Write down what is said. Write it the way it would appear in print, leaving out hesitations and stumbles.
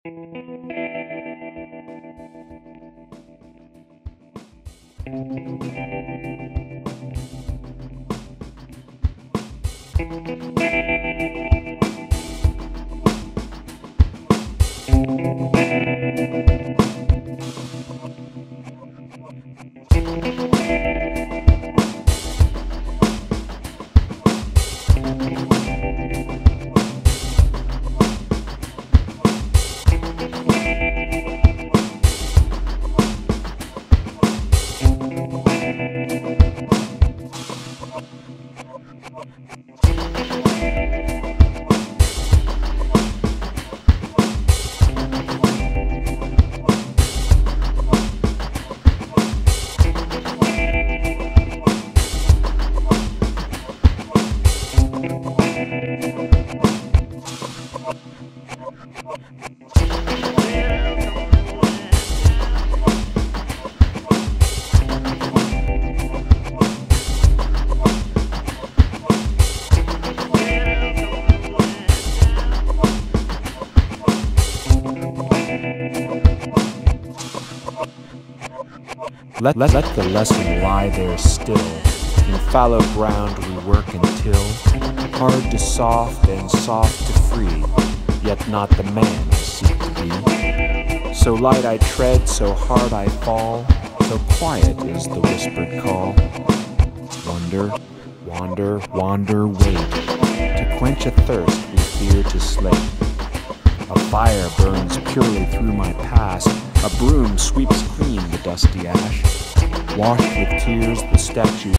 Let the lesson lie there still. In fallow ground we work until hard to soft and soft to free, yet not the man I seek to be. So light I tread, so hard I fall, so quiet is the whispered call. Wonder, wander, wander, wait, to quench a thirst we fear to slake. A fire burns purely through my past, a broom sweeps clean the dusty ash. Washed with tears the statues